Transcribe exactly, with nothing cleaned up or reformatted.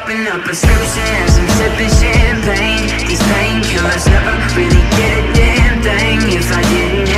popping up prescriptions, I'm sipping champagne. These painkillers never really get a damn thing if I didn't